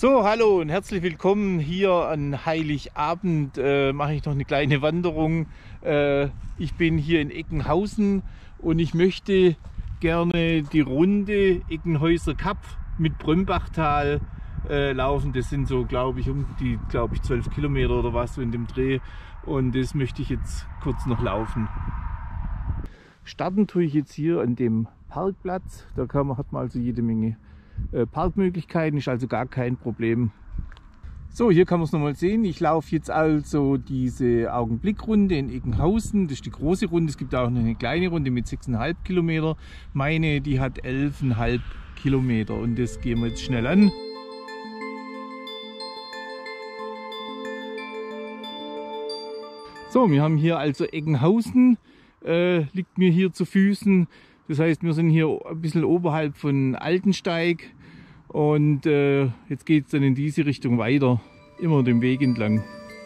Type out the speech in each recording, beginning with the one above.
So, hallo und herzlich willkommen hier an Heiligabend. Mache ich noch eine kleine Wanderung. Ich bin hier in Eckenhausen und ich möchte gerne die Runde Eckenhäuser Kap mit Brömbachtal laufen. Das sind so, glaube ich, 12 Kilometer oder was so in dem Dreh. Und das möchte ich jetzt kurz noch laufen. Starten tue ich jetzt hier an dem Parkplatz. Da hat man also jede Menge Parkmöglichkeiten, ist also gar kein Problem. So, hier kann man es nochmal sehen. Ich laufe jetzt also diese Augenblickrunde in Eckenhausen. Das ist die große Runde. Es gibt auch noch eine kleine Runde mit 6,5 Kilometer. Meine, die hat 11,5 Kilometer und das gehen wir jetzt schnell an. So, wir haben hier also Eckenhausen, liegt mir hier zu Füßen. Das heißt, wir sind hier ein bisschen oberhalb von Altensteig und jetzt geht es dann in diese Richtung weiter, immer den Weg entlang.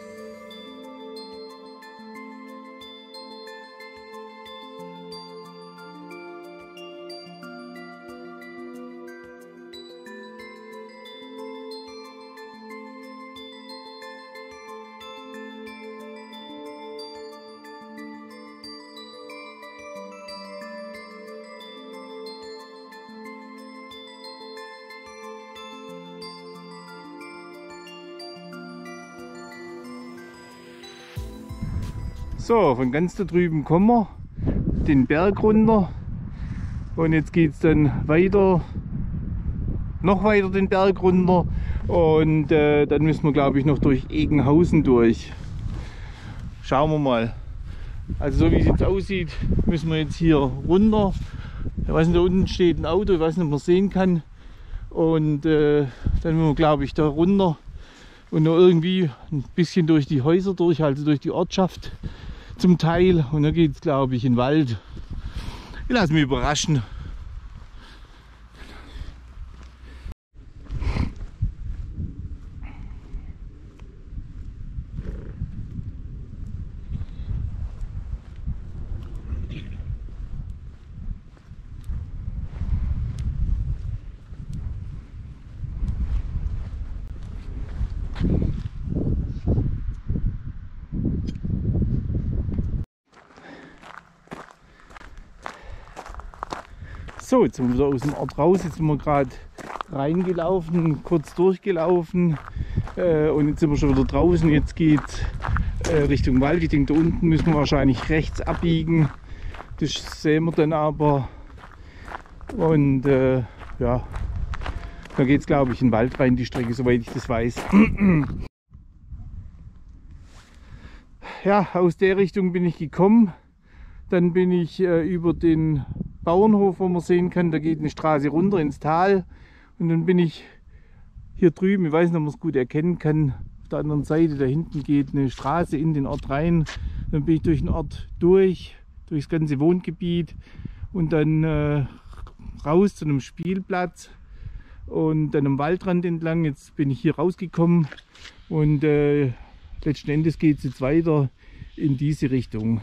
So, von ganz da drüben kommen wir den Berg runter und jetzt geht es dann weiter, noch weiter den Berg runter und dann müssen wir, glaube ich, noch durch Eckenhausen durch. Schauen wir mal. Also so wie es jetzt aussieht, müssen wir jetzt hier runter. Ich weiß nicht, da unten steht ein Auto, ich weiß nicht, ob man es sehen kann. Und dann müssen wir, glaube ich, da runter und noch irgendwie ein bisschen durch die Häuser durch, also durch die Ortschaft zum Teil, und dann geht es, glaube ich, in den Wald. Ich lasse mich überraschen. So, jetzt sind wir wieder aus dem Ort raus, jetzt sind wir gerade reingelaufen, kurz durchgelaufen und jetzt sind wir schon wieder draußen. Jetzt geht es Richtung Wald. Ich denke, da unten müssen wir wahrscheinlich rechts abbiegen. Das sehen wir dann aber. Und ja, da geht es, glaube ich, in den Wald rein, die Strecke, soweit ich das weiß. Ja, aus der Richtung bin ich gekommen. Dann bin ich über den Bauernhof, wo man sehen kann, da geht eine Straße runter ins Tal. Und dann bin ich hier drüben, ich weiß nicht, ob man es gut erkennen kann, auf der anderen Seite, da hinten geht eine Straße in den Ort rein. Dann bin ich durch den Ort durchs ganze Wohngebiet und dann raus zu einem Spielplatz und dann am Waldrand entlang. Jetzt bin ich hier rausgekommen und letzten Endes geht es jetzt weiter in diese Richtung.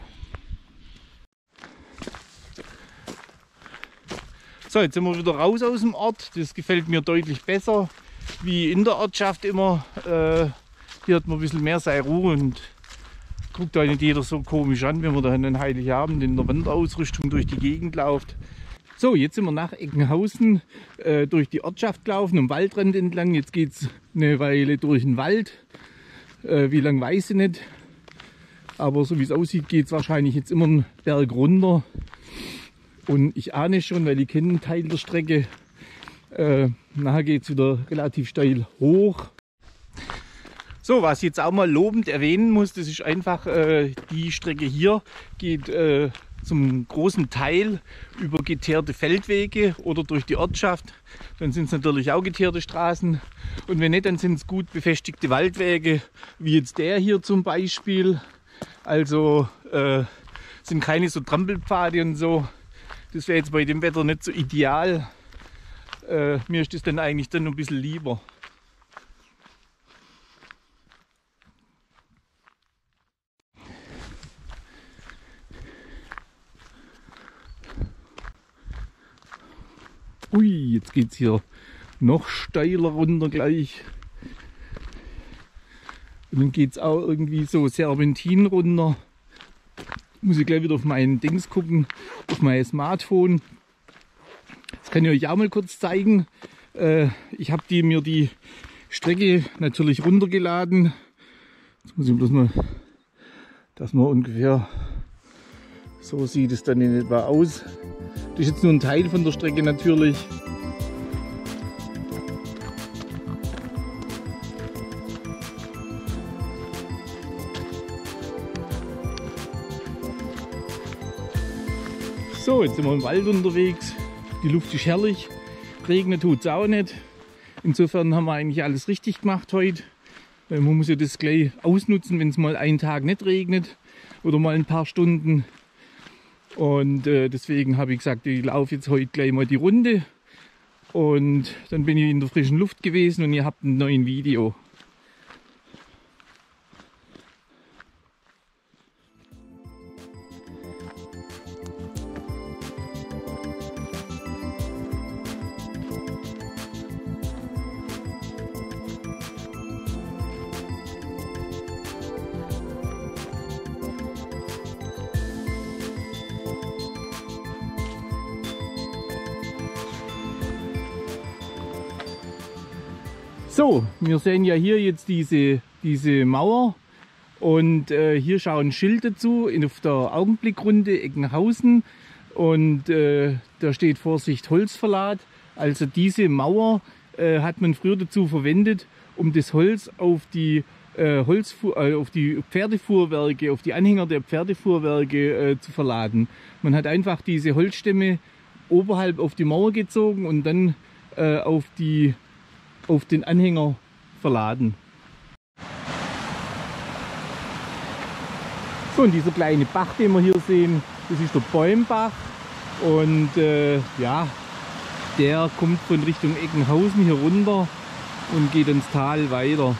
So, jetzt sind wir wieder raus aus dem Ort. Das gefällt mir deutlich besser wie in der Ortschaft immer. Hier hat man ein bisschen mehr seine Ruhe und guckt da nicht jeder so komisch an, wenn man da an Heiligabend in der Wanderausrüstung durch die Gegend läuft. So, jetzt sind wir nach Eckenhausen durch die Ortschaft gelaufen, am Waldrand entlang. Jetzt geht es eine Weile durch den Wald. Wie lang weiß ich nicht. Aber so wie es aussieht, geht es wahrscheinlich jetzt immer einen Berg runter. Und ich ahne schon, weil ich kenne einen Teil der Strecke, nachher geht es wieder relativ steil hoch. So, was ich jetzt auch mal lobend erwähnen muss, das ist einfach, die Strecke hier geht zum großen Teil über geteerte Feldwege oder durch die Ortschaft. Dann sind es natürlich auch geteerte Straßen. Und wenn nicht, dann sind es gut befestigte Waldwege, wie jetzt der hier zum Beispiel. Also sind keine so Trampelpfade und so. Das wäre jetzt bei dem Wetter nicht so ideal. Mir ist das dann eigentlich dann ein bisschen lieber. Ui, jetzt geht es hier noch steiler runter gleich. Und dann geht es auch irgendwie so Serpentin runter. Muss ich gleich wieder auf meinen Dings gucken, auf mein Smartphone. Das kann ich euch auch mal kurz zeigen. Ich habe mir die Strecke natürlich runtergeladen. Jetzt muss ich bloß mal, dass man ungefähr, so sieht es dann in etwa aus. Das ist jetzt nur ein Teil von der Strecke natürlich. So, jetzt sind wir im Wald unterwegs. Die Luft ist herrlich. Regnet tut es auch nicht. Insofern haben wir eigentlich alles richtig gemacht heute. Man muss ja das gleich ausnutzen, wenn es mal einen Tag nicht regnet oder mal ein paar Stunden. Und deswegen habe ich gesagt, ich laufe jetzt heute gleich mal die Runde. Und dann bin ich in der frischen Luft gewesen und ihr habt ein neues Video. So, wir sehen ja hier jetzt diese Mauer und hier schauen Schilder dazu auf der Augenblickrunde Eckenhausen und da steht Vorsicht Holzverlad. Also diese Mauer hat man früher dazu verwendet, um das Holz auf die Pferdefuhrwerke, auf die Anhänger der Pferdefuhrwerke zu verladen. Man hat einfach diese Holzstämme oberhalb auf die Mauer gezogen und dann auf den Anhänger verladen. So, und dieser kleine Bach, den wir hier sehen, das ist der Bäumbach und ja, der kommt von Richtung Eckenhausen hier runter und geht ins Tal weiter.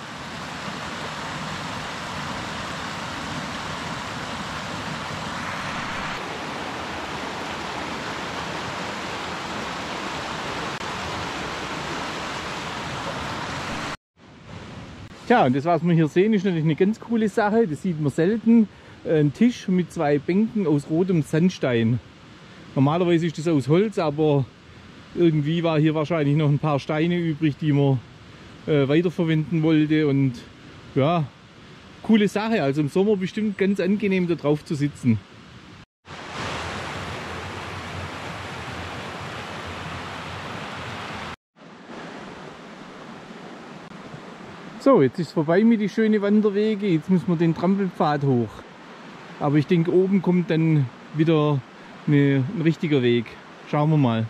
Tja, und das, was wir hier sehen, ist natürlich eine ganz coole Sache. Das sieht man selten. Ein Tisch mit 2 Bänken aus rotem Sandstein. Normalerweise ist das aus Holz, aber irgendwie war hier wahrscheinlich noch ein paar Steine übrig, die man weiterverwenden wollte. Und ja, coole Sache. Also im Sommer bestimmt ganz angenehm, da drauf zu sitzen. So, jetzt ist es vorbei mit den schönen Wanderwege, jetzt müssen wir den Trampelpfad hoch. Aber ich denke, oben kommt dann wieder ein richtiger Weg. Schauen wir mal.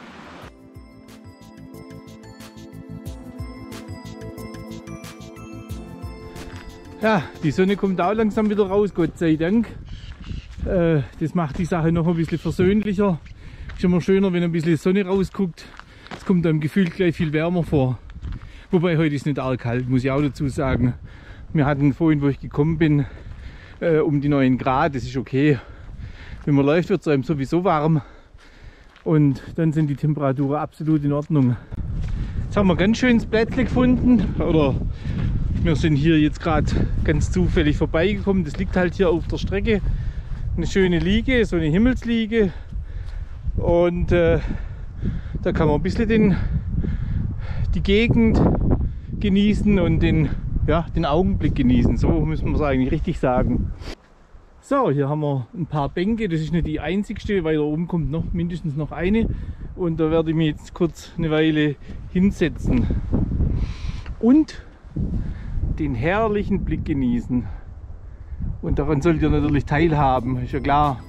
Ja, die Sonne kommt auch langsam wieder raus, Gott sei Dank. Das macht die Sache noch ein bisschen versöhnlicher. Ist immer schöner, wenn ein bisschen Sonne rausguckt. Es kommt einem gefühlt gleich viel wärmer vor. Wobei heute ist nicht arg kalt, muss ich auch dazu sagen. Wir hatten vorhin, wo ich gekommen bin, um die 9 Grad, das ist okay. Wenn man läuft, wird es einem sowieso warm. Und dann sind die Temperaturen absolut in Ordnung. Jetzt haben wir ganz schönes Plätzchen gefunden. Oder wir sind hier jetzt gerade ganz zufällig vorbeigekommen. Das liegt halt hier auf der Strecke. Eine schöne Liege, so eine Himmelsliege. Und da kann man ein bisschen die Gegend genießen und den Augenblick genießen. So müssen wir es eigentlich richtig sagen. So, hier haben wir ein paar Bänke. Das ist nicht die einzigste, weil da oben kommt noch mindestens noch eine. Und da werde ich mich jetzt kurz eine Weile hinsetzen. Und den herrlichen Blick genießen. Und daran sollt ihr natürlich teilhaben, ist ja klar.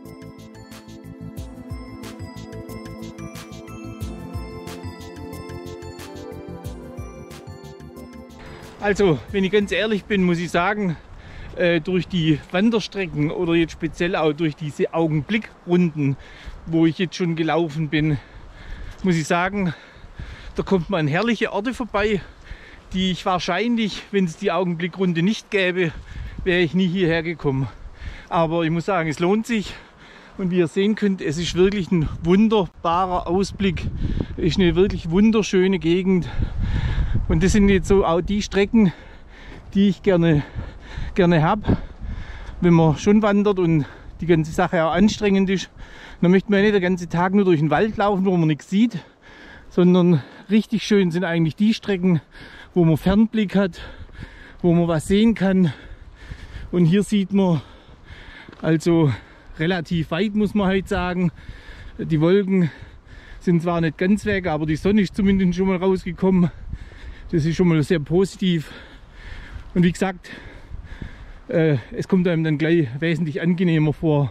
Also, wenn ich ganz ehrlich bin, muss ich sagen, durch die Wanderstrecken oder jetzt speziell auch durch diese Augenblickrunden, wo ich jetzt schon gelaufen bin, muss ich sagen, da kommt man an herrliche Orte vorbei, die ich wahrscheinlich, wenn es die Augenblickrunde nicht gäbe, wäre ich nie hierher gekommen. Aber ich muss sagen, es lohnt sich. Und wie ihr sehen könnt, es ist wirklich ein wunderbarer Ausblick. Es ist eine wirklich wunderschöne Gegend. Und das sind jetzt so auch die Strecken, die ich gerne habe. Wenn man schon wandert und die ganze Sache auch anstrengend ist, dann möchte man ja nicht den ganzen Tag nur durch den Wald laufen, wo man nichts sieht, sondern richtig schön sind eigentlich die Strecken, wo man Fernblick hat, wo man was sehen kann. Und hier sieht man also relativ weit, muss man heute sagen. Die Wolken sind zwar nicht ganz weg, aber die Sonne ist zumindest schon mal rausgekommen. Das ist schon mal sehr positiv. Und wie gesagt, es kommt einem dann gleich wesentlich angenehmer vor.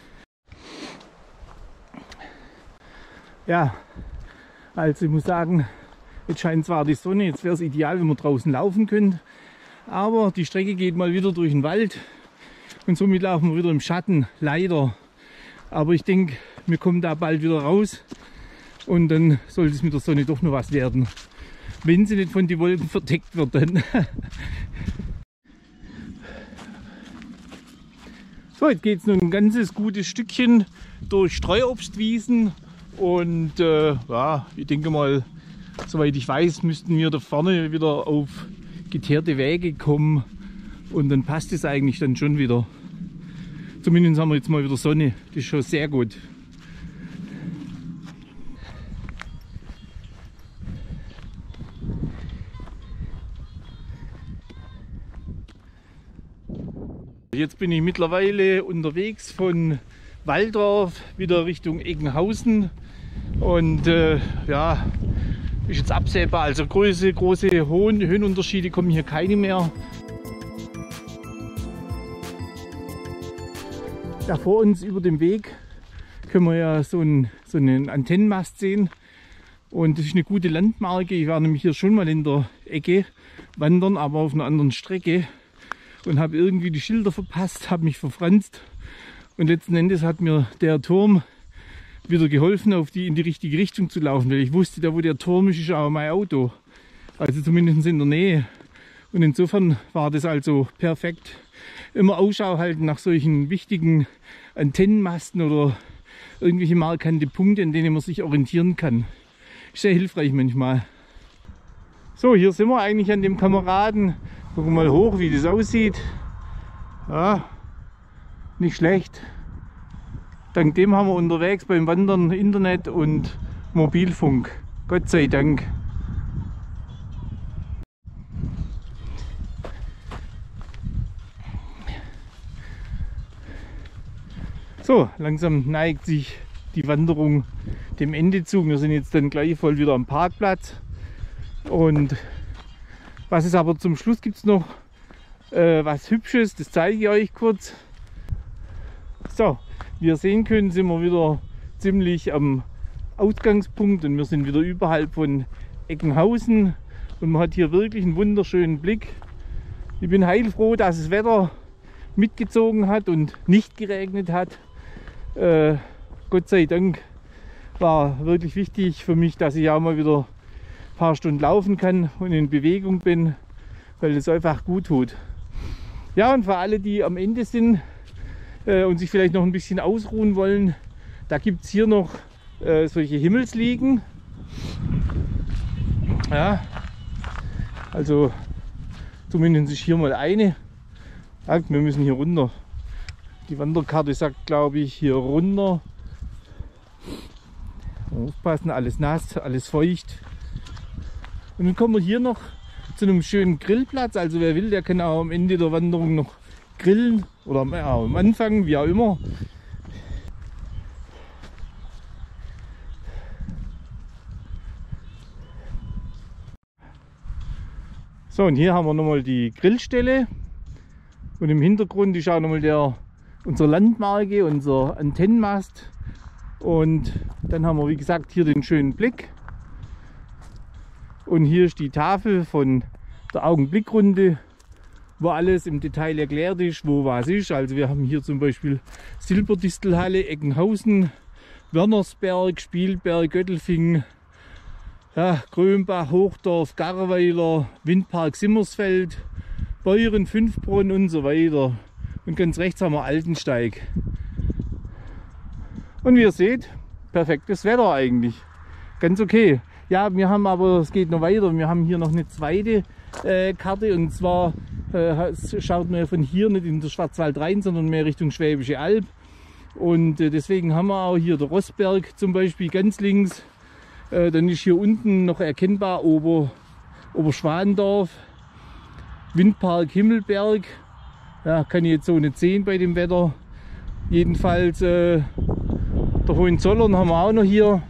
Ja, also ich muss sagen, jetzt scheint zwar die Sonne, jetzt wäre es ideal, wenn man draußen laufen könnte, aber die Strecke geht mal wieder durch den Wald und somit laufen wir wieder im Schatten, leider. Aber ich denke, wir kommen da bald wieder raus und dann sollte es mit der Sonne doch noch was werden, wenn sie nicht von den Wolken verdeckt wird dann. So, jetzt geht es nun ein ganzes gutes Stückchen durch Streuobstwiesen und ja, ich denke mal, soweit ich weiß, müssten wir da vorne wieder auf geteerte Wege kommen und dann passt es eigentlich dann schon wieder. Zumindest haben wir jetzt mal wieder Sonne, das ist schon sehr gut. Jetzt bin ich mittlerweile unterwegs von Walldorf wieder Richtung Eggenhausen und ja, ist jetzt absehbar, also große Höhenunterschiede kommen hier keine mehr. Da vor uns über dem Weg können wir ja so einen Antennenmast sehen und das ist eine gute Landmarke. Ich war nämlich hier schon mal in der Ecke wandern, aber auf einer anderen Strecke. Und habe irgendwie die Schilder verpasst, habe mich verfranst und letzten Endes hat mir der Turm wieder geholfen, in die richtige Richtung zu laufen, weil ich wusste, da wo der Turm ist, ist auch mein Auto, also zumindest in der Nähe. Und insofern war das also perfekt. Immer Ausschau halten nach solchen wichtigen Antennenmasten oder irgendwelche markante Punkte, an denen man sich orientieren kann. Ist sehr hilfreich manchmal. So, hier sind wir eigentlich an dem Kameraden. Gucken wir mal hoch, wie das aussieht. Ja, nicht schlecht. Dank dem haben wir unterwegs beim Wandern Internet und Mobilfunk. Gott sei Dank. So, langsam neigt sich die Wanderung dem Ende zu. Wir sind jetzt dann gleich voll wieder am Parkplatz. Und was es aber zum Schluss gibt es noch was Hübsches, das zeige ich euch kurz. So, wie ihr sehen könnt, sind wir wieder ziemlich am Ausgangspunkt und wir sind wieder überhalb von Eggenhausen und man hat hier wirklich einen wunderschönen Blick. Ich bin heilfroh, dass das Wetter mitgezogen hat und nicht geregnet hat. Gott sei Dank war wirklich wichtig für mich, dass ich auch mal wieder ein paar Stunden laufen kann und in Bewegung bin, weil es einfach gut tut. Ja, und für alle, die am Ende sind und sich vielleicht noch ein bisschen ausruhen wollen, da gibt es hier noch solche Himmelsliegen. Ja, also zumindest ist hier mal eine. Ja, wir müssen hier runter. Die Wanderkarte sagt, glaube ich, hier runter. Aufpassen, alles nass, alles feucht. Und dann kommen wir hier noch zu einem schönen Grillplatz. Also wer will, der kann auch am Ende der Wanderung noch grillen oder am Anfang, wie auch immer. So, und hier haben wir nochmal die Grillstelle und im Hintergrund ist auch nochmal unsere Landmarke, unser Antennenmast. Und dann haben wir, wie gesagt, hier den schönen Blick. Und hier ist die Tafel von der Augenblickrunde, wo alles im Detail erklärt ist, wo was ist. Also wir haben hier zum Beispiel Silberdistelhalle, Eggenhausen, Wernersberg, Spielberg, Göttelfing, ja, Grönbach, Hochdorf, Garweiler, Windpark Simmersfeld, Beuren, Fünfbrunn und so weiter. Und ganz rechts haben wir Altensteig. Und wie ihr seht, perfektes Wetter eigentlich. Ganz okay. Ja, wir haben aber, es geht noch weiter, wir haben hier noch eine zweite Karte und zwar schaut man ja von hier nicht in den Schwarzwald rein, sondern mehr Richtung Schwäbische Alb. Und deswegen haben wir auch hier der Rossberg zum Beispiel ganz links. Dann ist hier unten noch erkennbar Oberschwandorf, Windpark Himmelberg. Ja, kann ich jetzt so nicht sehen bei dem Wetter. Jedenfalls der Hohenzollern haben wir auch noch hier.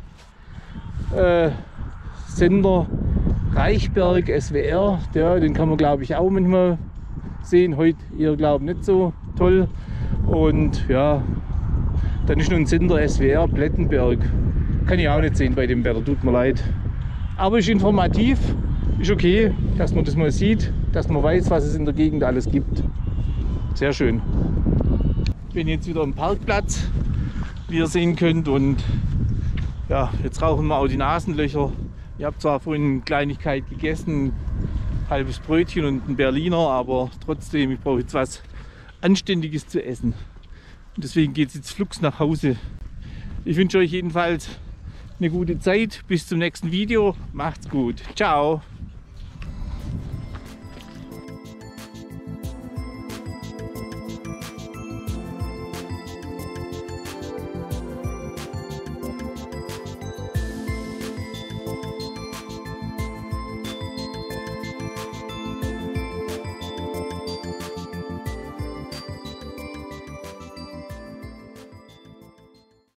Sender Reichberg SWR, ja, den kann man glaube ich auch manchmal sehen. Heute eher glaube ich nicht so toll. Und ja, dann ist noch ein Sender SWR Plettenberg. Kann ich auch nicht sehen bei dem Wetter, tut mir leid. Aber ist informativ, ist okay, dass man das mal sieht, dass man weiß, was es in der Gegend alles gibt. Sehr schön. Ich bin jetzt wieder am Parkplatz, wie ihr sehen könnt, und ja, jetzt rauchen wir auch die Nasenlöcher. Ich habe zwar vorhin eine Kleinigkeit gegessen, ein halbes Brötchen und ein Berliner, aber trotzdem, ich brauche jetzt was Anständiges zu essen. Und deswegen geht es jetzt flugs nach Hause. Ich wünsche euch jedenfalls eine gute Zeit. Bis zum nächsten Video. Macht's gut. Ciao.